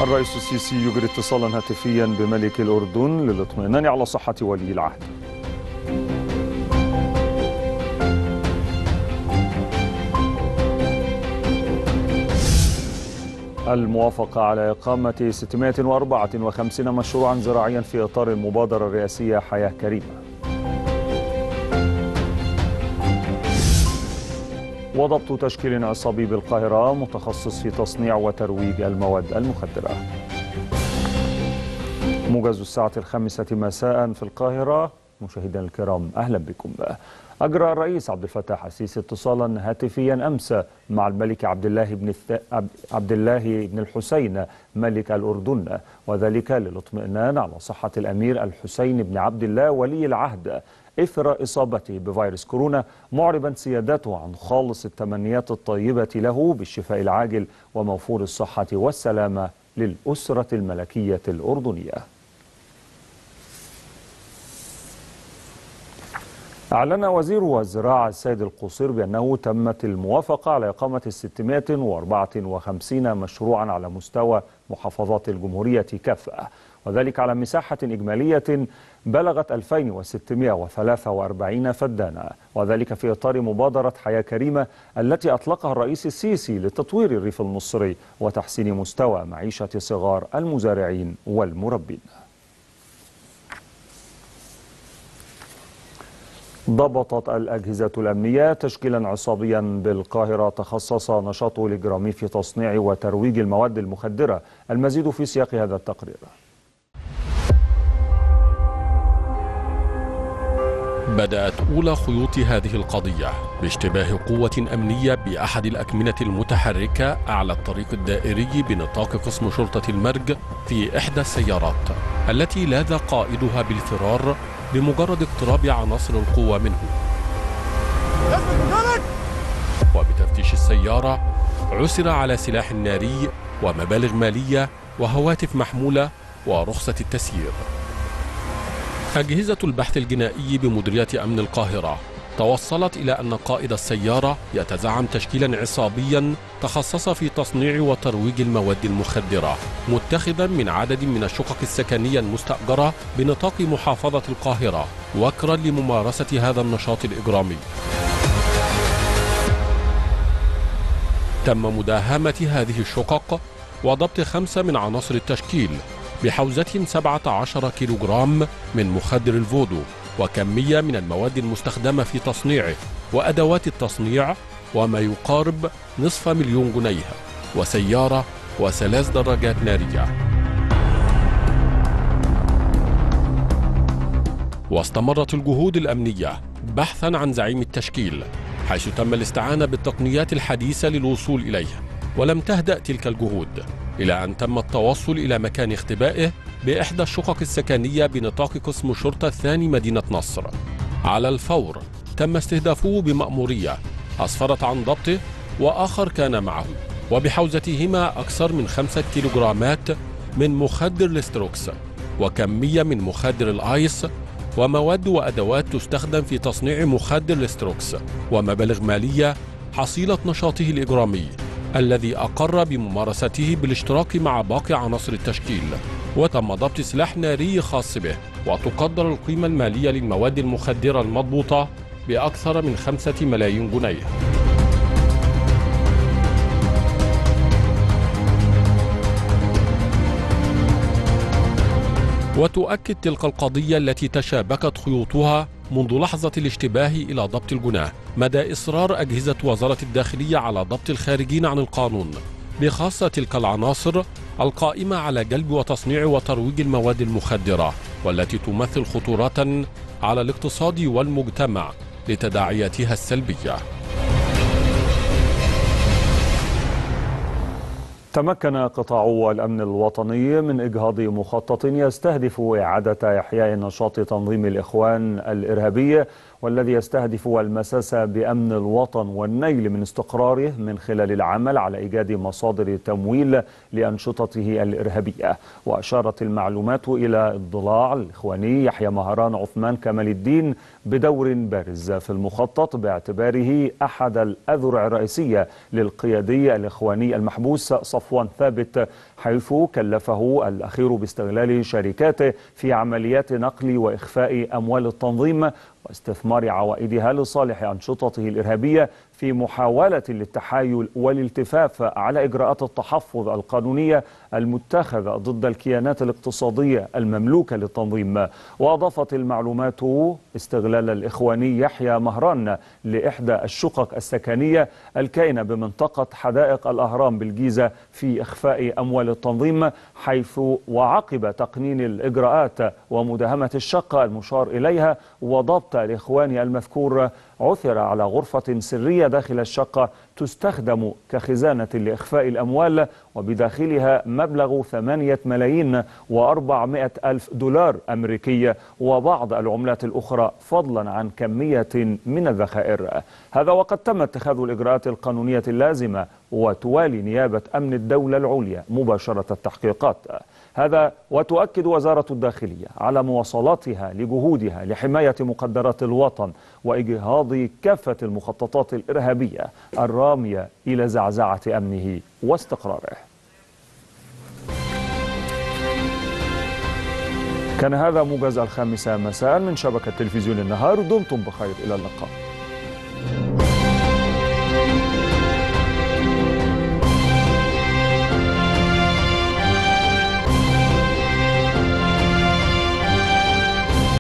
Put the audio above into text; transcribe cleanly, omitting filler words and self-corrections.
الرئيس السيسي يجري اتصالا هاتفيا بملك الأردن للاطمئنان على صحة ولي العهد. الموافقة على إقامة 654 مشروعا زراعيا في إطار المبادرة الرئاسية حياة كريمة. وضبط تشكيل عصابي بالقاهرة متخصص في تصنيع وترويج المواد المخدرة. موجز الساعة 5 مساء في القاهرة. مشاهدينا الكرام أهلا بكم. أجرى الرئيس عبد الفتاح السيسي اتصالا هاتفيا أمس مع الملك عبد الله بن الحسين ملك الأردن، وذلك للاطمئنان على صحة الأمير الحسين بن عبد الله ولي العهد إثر إصابته بفيروس كورونا، معربا سيادته عن خالص التمنيات الطيبة له بالشفاء العاجل وموفور الصحة والسلامة للأسرة الملكية الأردنية. أعلن وزير الزراعة السيد القصير بأنه تمت الموافقة على إقامة 654 مشروعا على مستوى محافظات الجمهورية كافة، وذلك على مساحة إجمالية بلغت 2643 فدانا، وذلك في إطار مبادرة حياة كريمة التي أطلقها الرئيس السيسي لتطوير الريف المصري وتحسين مستوى معيشة صغار المزارعين والمربين. ضبطت الأجهزة الأمنية تشكيلا عصابيا بالقاهرة تخصص نشاطه الإجرامي في تصنيع وترويج المواد المخدرة. المزيد في سياق هذا التقرير. بدأت أولى خيوط هذه القضية باشتباه قوة أمنية بأحد الأكمنة المتحركة أعلى الطريق الدائري بنطاق قسم شرطة المرج في إحدى السيارات التي لاذ قائدها بالفرار بمجرد اقتراب عناصر القوة منه. وبتفتيش السيارة عثر على سلاح ناري ومبالغ مالية وهواتف محمولة ورخصة التسيير. أجهزة البحث الجنائي بمديرية أمن القاهرة توصلت إلى أن قائد السيارة يتزعم تشكيلا عصابيا تخصص في تصنيع وترويج المواد المخدرة، متخذا من عدد من الشقق السكنية المستأجرة بنطاق محافظة القاهرة وكرا لممارسة هذا النشاط الإجرامي. تم مداهمة هذه الشقق وضبط 5 من عناصر التشكيل بحوزة 17 كيلوغرام من مخدر الفودو وكمية من المواد المستخدمة في تصنيعه وأدوات التصنيع وما يقارب نصف مليون جنيه وسيارة و3 دراجات نارية. واستمرت الجهود الأمنية بحثا عن زعيم التشكيل، حيث تم الاستعانة بالتقنيات الحديثة للوصول إليه، ولم تهدأ تلك الجهود إلى أن تم التوصل إلى مكان اختبائه بإحدى الشقق السكنية بنطاق قسم شرطة الثاني مدينة نصر. على الفور تم استهدافه بمأمورية أسفرت عن ضبطه وآخر كان معه، وبحوزتهما أكثر من 5 كيلوغرامات من مخدر الاستروكس وكمية من مخدر الآيس ومواد وأدوات تستخدم في تصنيع مخدر الاستروكس ومبالغ مالية حصيلة نشاطه الإجرامي الذي أقر بممارسته بالاشتراك مع باقي عناصر التشكيل. وتم ضبط سلاح ناري خاص به، وتقدر القيمة المالية للمواد المخدرة المضبوطة بأكثر من 5 ملايين جنيه. وتؤكد تلك القضية التي تشابكت خيوطها منذ لحظة الاشتباه إلى ضبط الجناه مدى إصرار أجهزة وزارة الداخلية على ضبط الخارجين عن القانون، بخاصة تلك العناصر القائمة على جلب وتصنيع وترويج المواد المخدرة، والتي تمثل خطورة على الاقتصاد والمجتمع لتداعياتها السلبية. تمكن قطاع الأمن الوطني من إجهاض مخطط يستهدف إعادة إحياء نشاط تنظيم الإخوان الإرهابي، والذي يستهدف المساس بأمن الوطن والنيل من استقراره من خلال العمل على إيجاد مصادر تمويل لأنشطته الإرهابية. وأشارت المعلومات إلى اضلاع الإخواني يحيى مهران عثمان كمال الدين بدور بارز في المخطط باعتباره أحد الأذرع الرئيسية للقيادي الإخواني المحبوس صفوان ثابت، حيث كلفه الأخير باستغلال شركاته في عمليات نقل وإخفاء أموال التنظيم واستثمار عوائدها لصالح أنشطته الإرهابية في محاولة للتحايل والالتفاف على إجراءات التحفظ القانونية المتخذة ضد الكيانات الاقتصادية المملوكة للتنظيم. وأضافت المعلومات استغلال الإخواني يحيى مهران لإحدى الشقق السكنية الكائنة بمنطقة حدائق الأهرام بالجيزة في إخفاء أموال التنظيم، حيث وعقب تقنين الإجراءات ومداهمة الشقة المشار إليها وضبط الإخواني المذكور، عثر على غرفة سرية داخل الشقة تستخدم كخزانة لإخفاء الأموال، وبداخلها مبلغ 8,400,000 دولار أمريكية وبعض العملات الأخرى، فضلا عن كمية من الذخائر. هذا وقد تم اتخاذ الإجراءات القانونية اللازمة وتوالي نيابة أمن الدولة العليا مباشرة التحقيقات. هذا وتؤكد وزارة الداخلية على مواصلاتها لجهودها لحماية مقدرات الوطن وإجهاض كافة المخططات الإرهابية الرامية إلى زعزعة أمنه واستقراره. كان هذا موجز 5 مساء من شبكة تلفزيون النهار. دمتم بخير، إلى اللقاء.